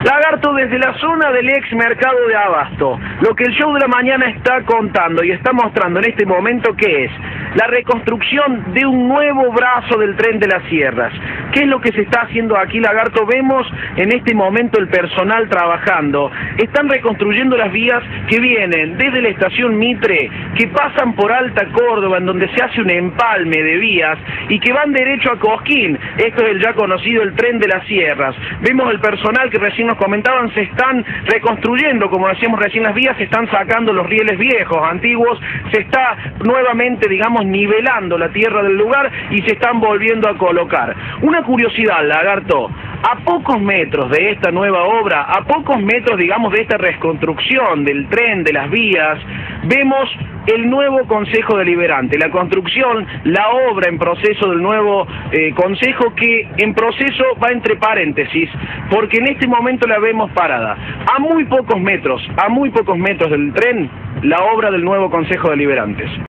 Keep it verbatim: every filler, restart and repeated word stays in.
Lagarto, desde la zona del ex mercado de Abasto, lo que el show de la mañana está contando y está mostrando en este momento, ¿qué es? La reconstrucción de un nuevo brazo del tren de las sierras. ¿Qué es lo que se está haciendo aquí, Lagarto? Vemos en este momento el personal trabajando. Están reconstruyendo las vías que vienen desde la estación Mitre, que pasan por Alta Córdoba, en donde se hace un empalme de vías, y que van derecho a Cosquín. Esto es el ya conocido el tren de las sierras. Vemos el personal que recién nos comentaban, se están reconstruyendo, como decíamos recién, las vías, se están sacando los rieles viejos, antiguos, se está nuevamente, digamos, nivelando la tierra del lugar y se están volviendo a colocar. Una curiosidad, Lagarto, a pocos metros de esta nueva obra, a pocos metros, digamos, de esta reconstrucción del tren, de las vías, vemos el nuevo Consejo Deliberante, la construcción, la obra en proceso del nuevo eh, Consejo, que en proceso va entre paréntesis, porque en este momento la vemos parada. A muy pocos metros, a muy pocos metros del tren, la obra del nuevo Consejo Deliberantes.